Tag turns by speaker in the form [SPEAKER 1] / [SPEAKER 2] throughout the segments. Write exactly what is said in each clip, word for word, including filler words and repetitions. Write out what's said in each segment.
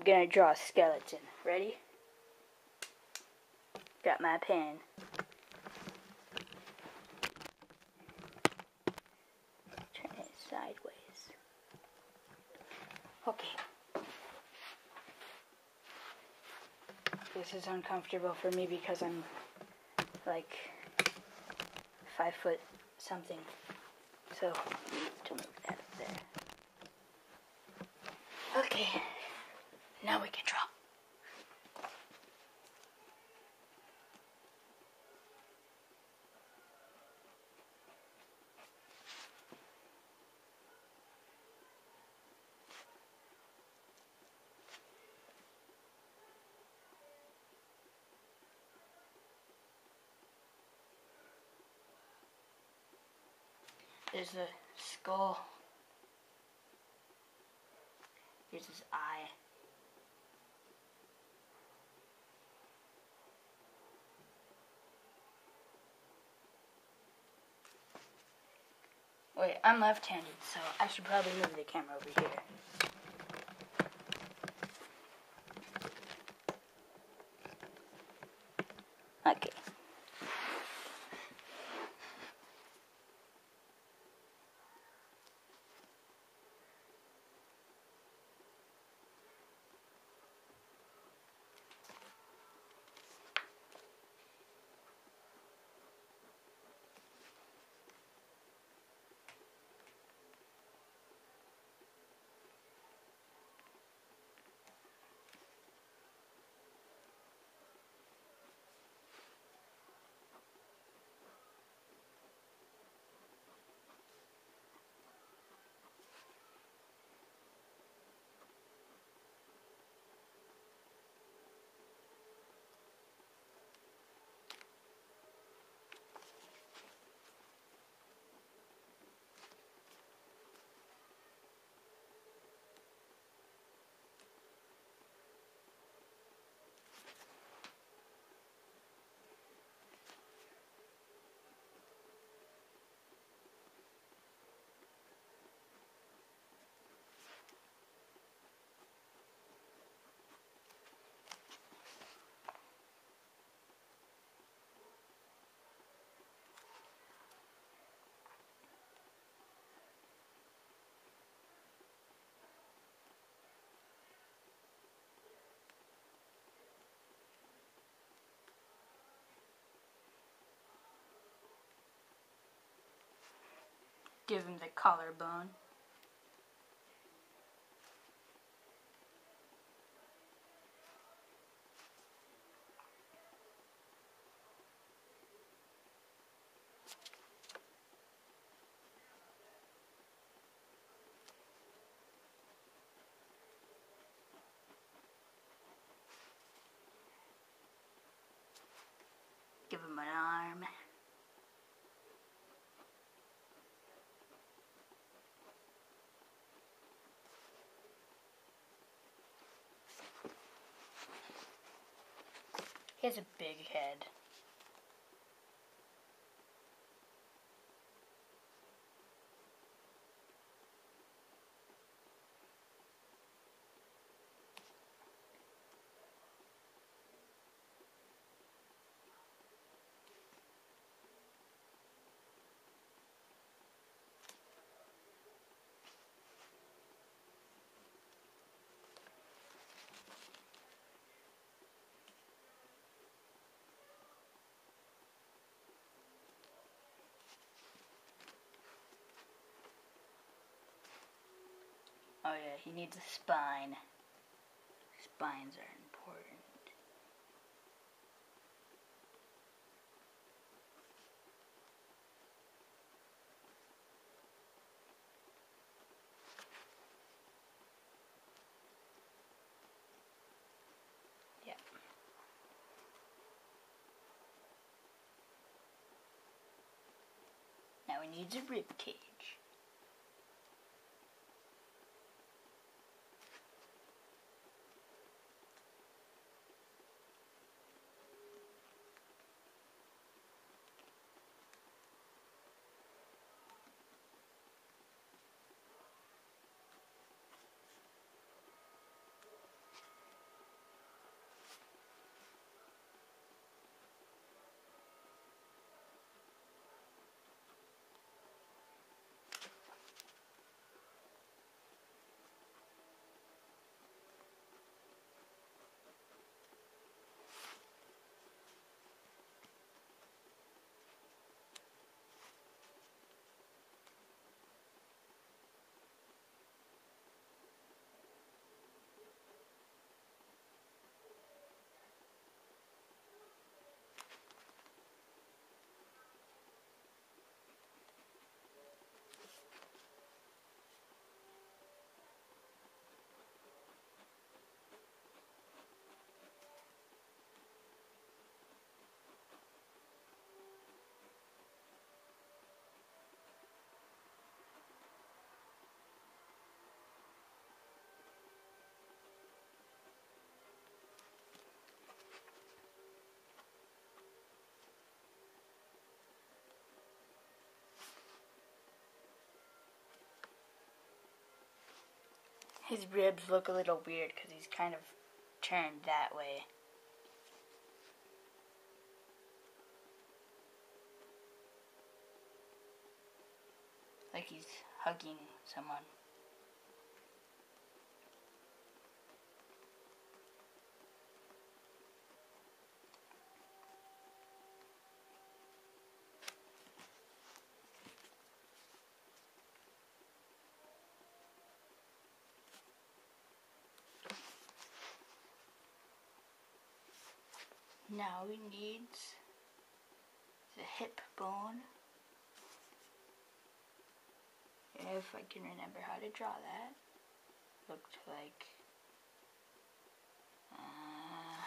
[SPEAKER 1] gonna draw a skeleton. Ready? Got my pen. Turn it sideways. Okay. This is uncomfortable for me because I'm like five foot something. So I need to move that up there. Okay. Now we can draw. There's a skull. Here's his eye. Wait, I'm left-handed, so I should probably move the camera over here. Okay. Give him the collarbone. Give him an arm. He has a big head. Oh yeah, he needs a spine. Spines are important. Yep. Now he needs a rib cage. his ribs look a little weird because he's kind of turned that way. Like he's hugging someone. Now we need the hip bone. If I can remember how to draw that. Looked like uh,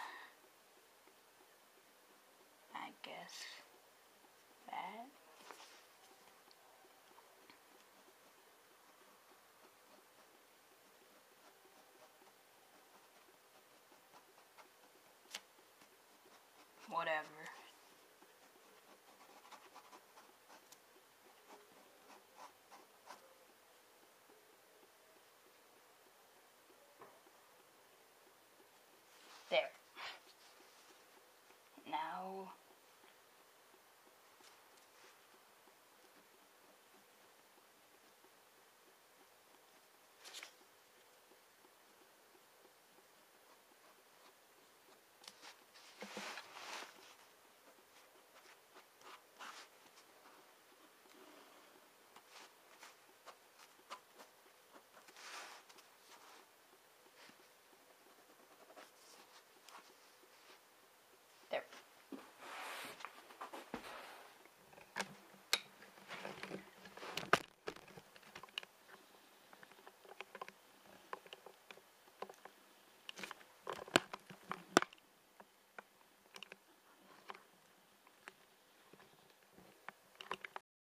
[SPEAKER 1] I guess that. Whatever. There.